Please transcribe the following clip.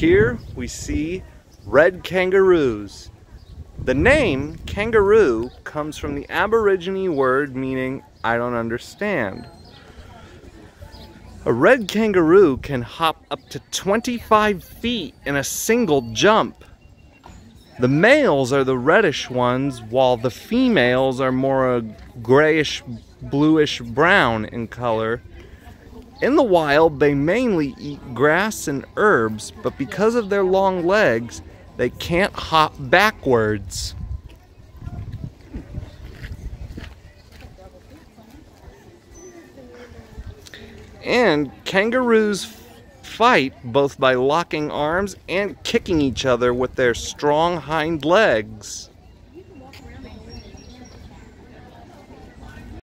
Here we see red kangaroos. The name kangaroo comes from the Aborigine word meaning I don't understand. A red kangaroo can hop up to 25 feet in a single jump. The males are the reddish ones, while the females are more a grayish, bluish brown in color. In the wild, they mainly eat grass and herbs, but because of their long legs, they can't hop backwards. And kangaroos fight both by locking arms and kicking each other with their strong hind legs.